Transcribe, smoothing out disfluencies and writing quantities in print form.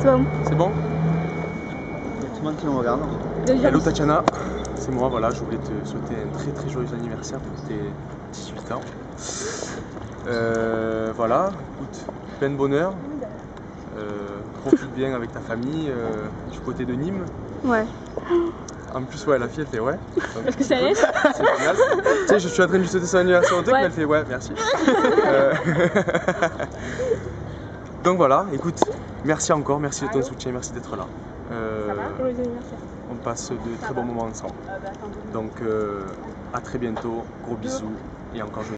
toi. C'est bon? Tout le monde qui nous regarde. Hello Tatiana, c'est moi, voilà, je voulais te souhaiter un très très joyeux anniversaire pour tes 18 ans. Voilà, écoute, plein de bonheur, profite bien avec ta famille du côté de Nîmes. Ouais. En plus, ouais, la fille elle fait ouais. Donc, Parce que ça laisse. c'est génial. Tu sais, je suis en train de lui souhaiter son anniversaire au truc, Ouais. mais elle fait ouais, merci. Donc voilà, écoute, merci encore, merci de ton soutien, merci d'être là. Joyeux anniversaire. On passe de très bons moments ensemble. Donc à très bientôt, gros bisous et encore joyeux.